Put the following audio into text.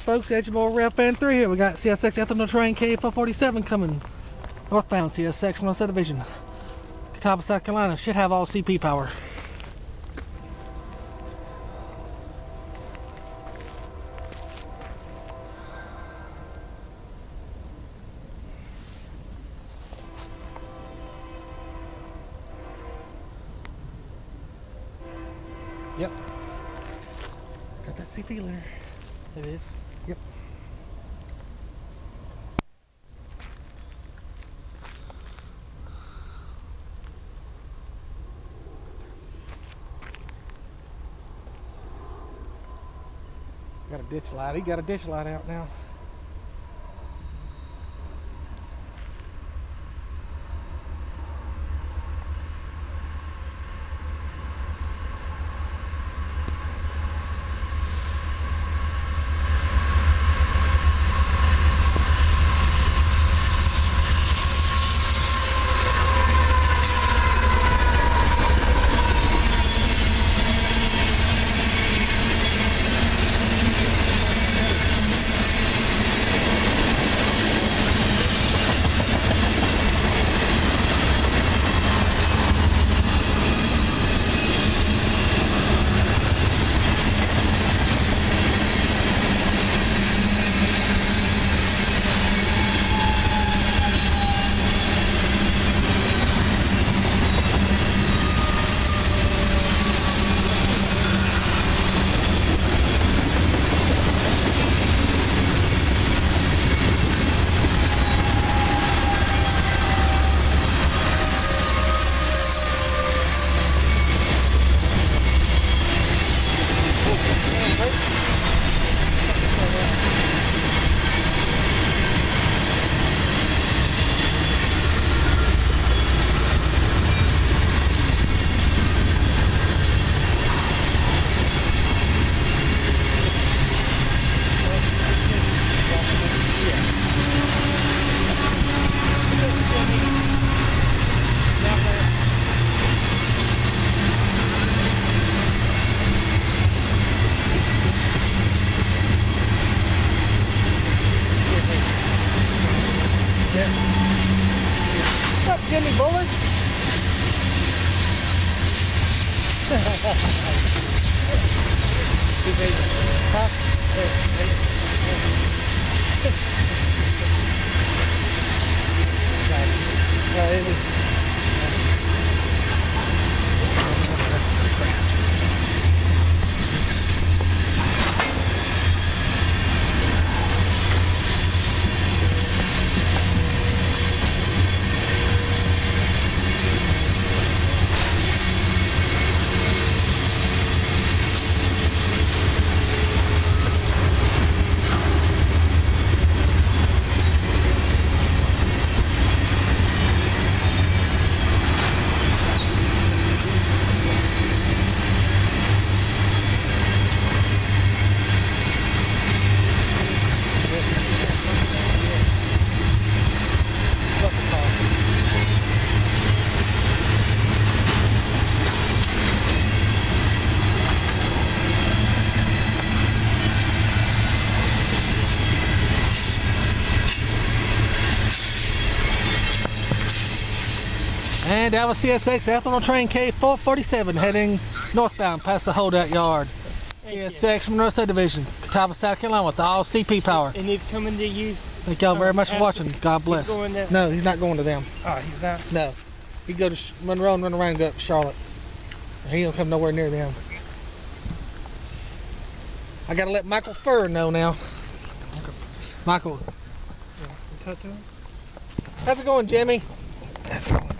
folks, Edge Moore Rail Fan 3 here. We got CSX ethanol train K447 coming northbound CSX Monroe Subdivision. Catawba, South Carolina. Should have all CP power. Yep. Got that CP letter. It is. Yep. Got a ditch light. He got a ditch light out now. What's up, Jimmy Bullard? And that was CSX ethanol train K447 heading northbound past the holdout yard. CSX Monroe Subdivision, Catawba, South Carolina with all CP power. And he's coming to use. Thank y'all very much for watching. God bless. No, he's not going to them. Oh, he's not? No. He'd go to Monroe and run around and go up to Charlotte. He don't come nowhere near them. I gotta let Michael Furr know now. Michael. Yeah. How's it going, Jimmy? How's it going?